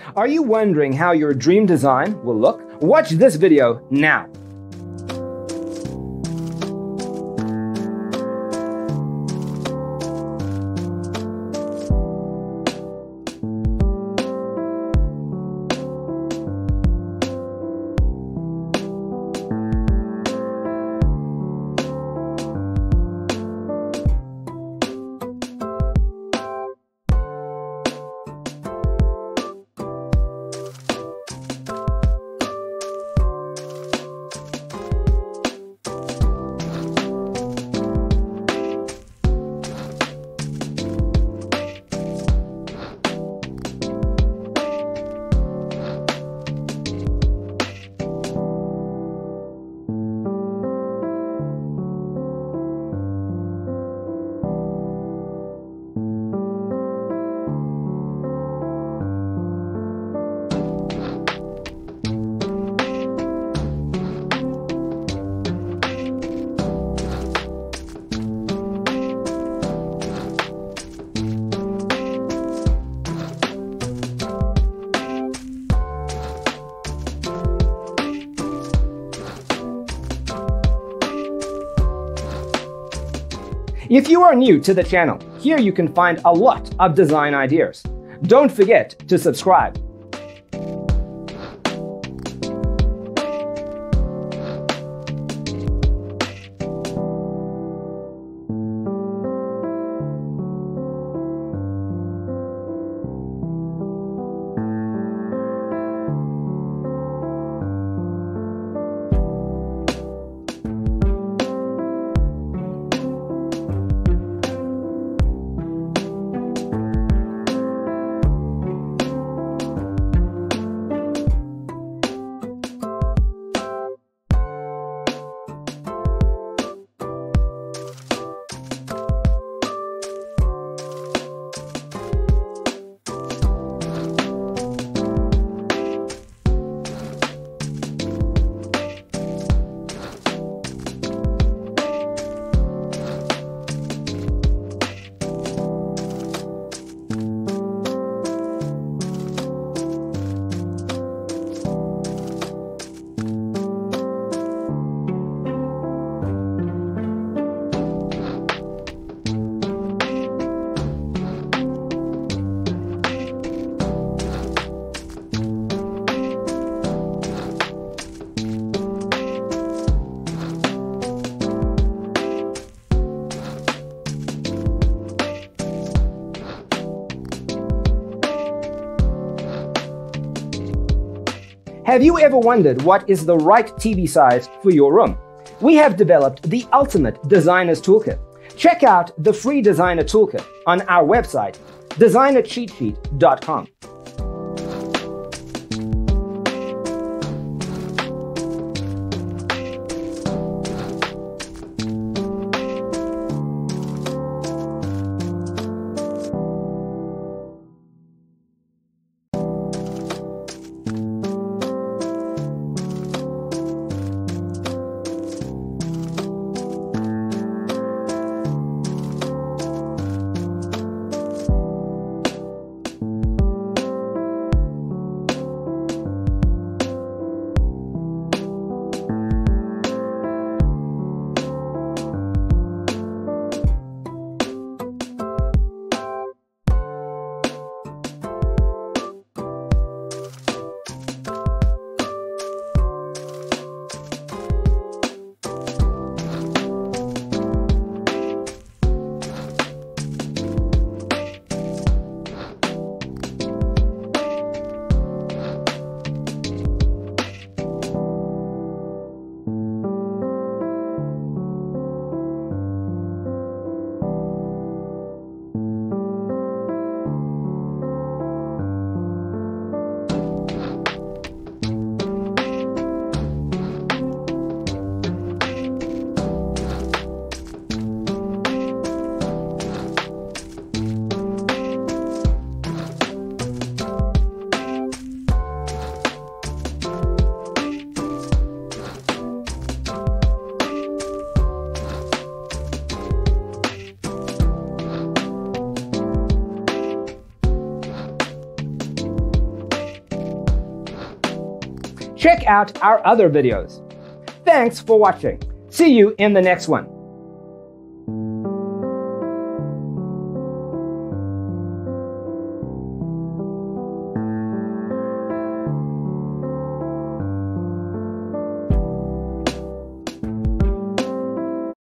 Are you wondering how your dream design will look? Watch this video now. If you are new to the channel, here you can find a lot of design ideas. Don't forget to subscribe. Have you ever wondered what is the right TV size for your room? We have developed the ultimate designer's toolkit. Check out the free designer toolkit on our website, designercheatsheet.com. check out our other videos. Thanks for watching. See you in the next one.